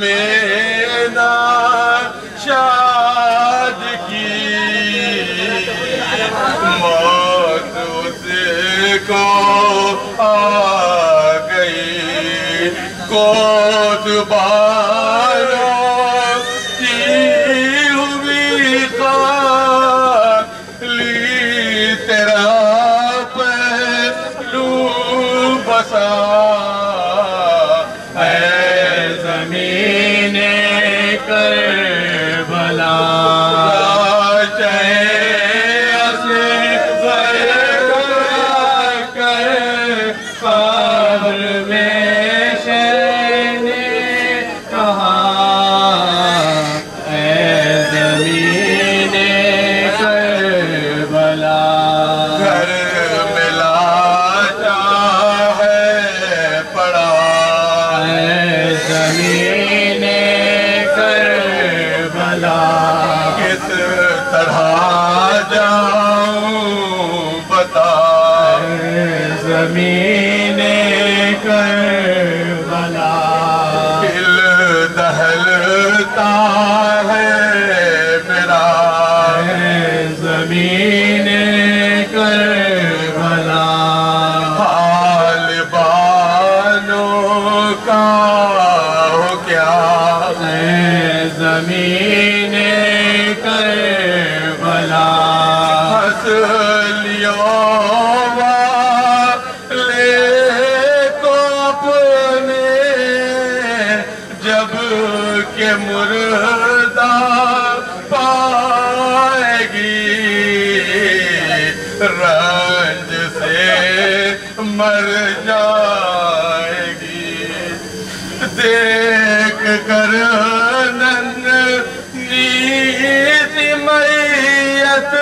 میں ناشاد کی موت اس کو آ گئی کوتباروں کی ہوئی خالی تیرا پہلو بسا اے زمین کربلا زمین کربلا دل دہلتا ہے میرا زمین کربلا حال بانوں کا ہو کیا زمین کربلا جب کہ مردہ پائے گی رنج سے مر جائے گی دیکھ کر ننھی سی میت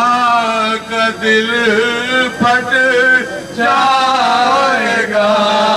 ماں کا دل پھٹ جائے گا